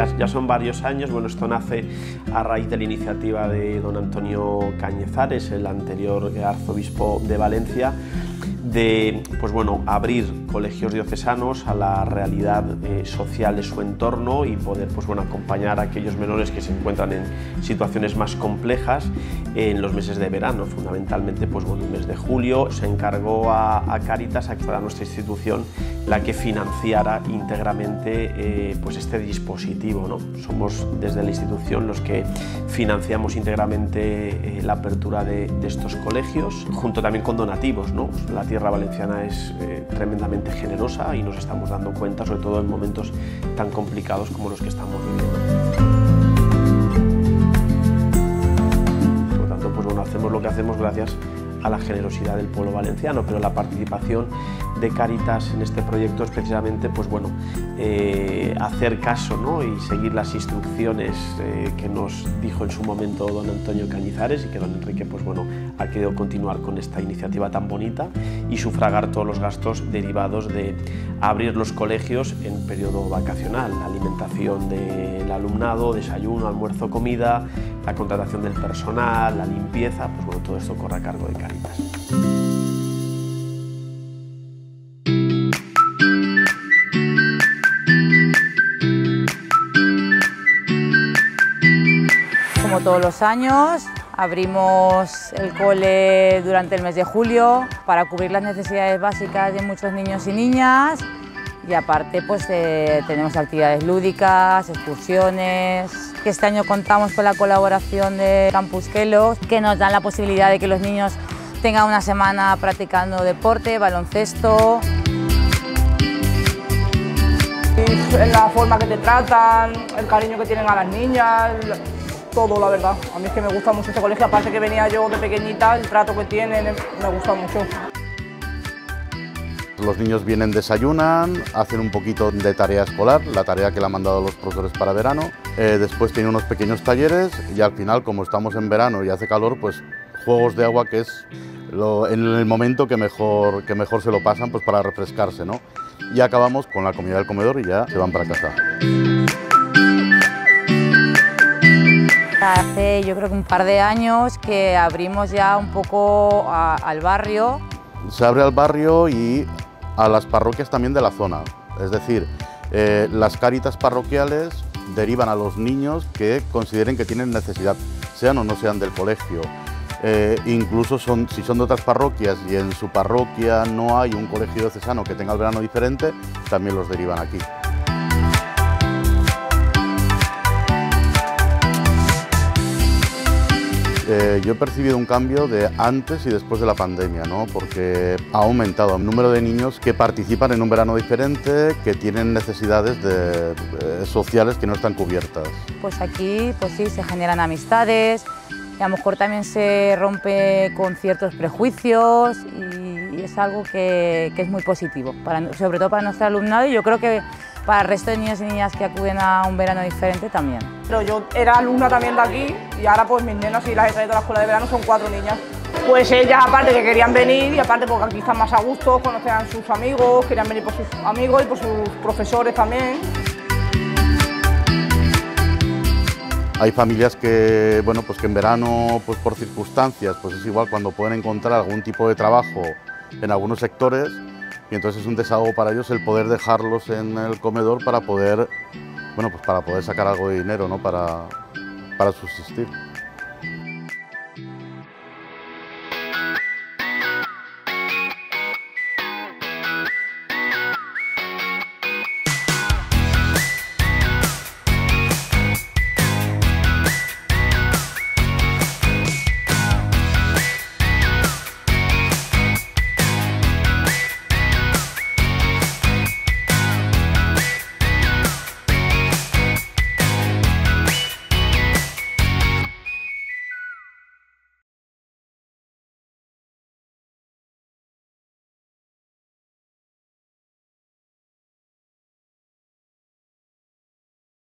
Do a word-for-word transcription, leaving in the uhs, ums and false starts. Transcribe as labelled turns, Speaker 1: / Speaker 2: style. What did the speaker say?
Speaker 1: ya, ya son varios años. Bueno, esto nace a raíz de la iniciativa de don Antonio Cañizares, el anterior arzobispo de Valencia, de pues bueno, abrir colegios diocesanos a la realidad eh, social de su entorno y poder pues bueno, acompañar a aquellos menores que se encuentran en situaciones más complejas en los meses de verano. Fundamentalmente pues bueno, el mes de julio se encargó a, a Cáritas a que fuera nuestra institución la que financiara íntegramente eh, pues este dispositivo, ¿no? Somos desde la institución los que financiamos íntegramente eh, la apertura de, de estos colegios, junto también con donativos, ¿no? La tierra valenciana es eh, tremendamente generosa y nos estamos dando cuenta, sobre todo en momentos tan complicados como los que estamos viviendo. Por lo tanto, pues bueno, hacemos lo que hacemos gracias a la generosidad del pueblo valenciano, pero la participación de Cáritas en este proyecto es precisamente pues bueno, eh, hacer caso, ¿no? Y seguir las instrucciones eh, que nos dijo en su momento don Antonio Cañizares, y que don Enrique pues bueno, ha querido continuar con esta iniciativa tan bonita y sufragar todos los gastos derivados de abrir los colegios en periodo vacacional, la alimentación del alumnado, desayuno, almuerzo, comida, la contratación del personal, la limpieza, pues bueno, todo esto corre a cargo de Cáritas.
Speaker 2: Como todos los años, abrimos el cole durante el mes de julio para cubrir las necesidades básicas de muchos niños y niñas, y aparte pues eh, tenemos actividades lúdicas, excursiones. Este año contamos con la colaboración de Campus Kelos, que nos dan la posibilidad de que los niños tengan una semana practicando deporte, baloncesto.
Speaker 3: En la forma que te tratan, el cariño que tienen a las niñas, todo, la verdad. A mí es que me gusta mucho este colegio, aparte que venía yo de pequeñita, el trato que tienen me gusta mucho.
Speaker 4: Los niños vienen, desayunan, hacen un poquito de tarea escolar, la tarea que le han mandado los profesores para verano, eh, después tienen unos pequeños talleres y al final, como estamos en verano y hace calor, pues juegos de agua, que es lo, en el momento que mejor, que mejor se lo pasan pues para refrescarse, ¿no? Y acabamos con la comida del comedor y ya se van para casa.
Speaker 2: Hace yo creo que un par de años que abrimos ya un poco a, al barrio.
Speaker 4: Se abre al barrio y a las parroquias también de la zona, es decir, eh, las Cáritas parroquiales derivan a los niños que consideren que tienen necesidad, sean o no sean del colegio. Eh, incluso son, si son de otras parroquias y en su parroquia no hay un colegio diocesano que tenga el verano diferente, también los derivan aquí. Eh, yo he percibido un cambio de antes y después de la pandemia, ¿no? Porque ha aumentado el número de niños que participan en un verano diferente, que tienen necesidades de, eh, sociales que no están cubiertas.
Speaker 2: Pues aquí pues sí, se generan amistades, y a lo mejor también se rompe con ciertos prejuicios, y, y es algo que, que es muy positivo, para, sobre todo para nuestro alumnado, y yo creo que para el resto de niños y niñas que acuden a un verano diferente también.
Speaker 3: Pero yo era alumna también de aquí y ahora pues mis nenas, y las he traído a la escuela de verano, son cuatro niñas. Pues ellas aparte que querían venir, y aparte porque aquí están más a gusto, conocían a sus amigos, querían venir por sus amigos y por sus profesores también.
Speaker 4: Hay familias que, bueno, pues que en verano, pues por circunstancias, pues es igual cuando pueden encontrar algún tipo de trabajo en algunos sectores, y entonces es un desahogo para ellos el poder dejarlos en el comedor para poder, bueno, pues para poder sacar algo de dinero, ¿no? para, para subsistir.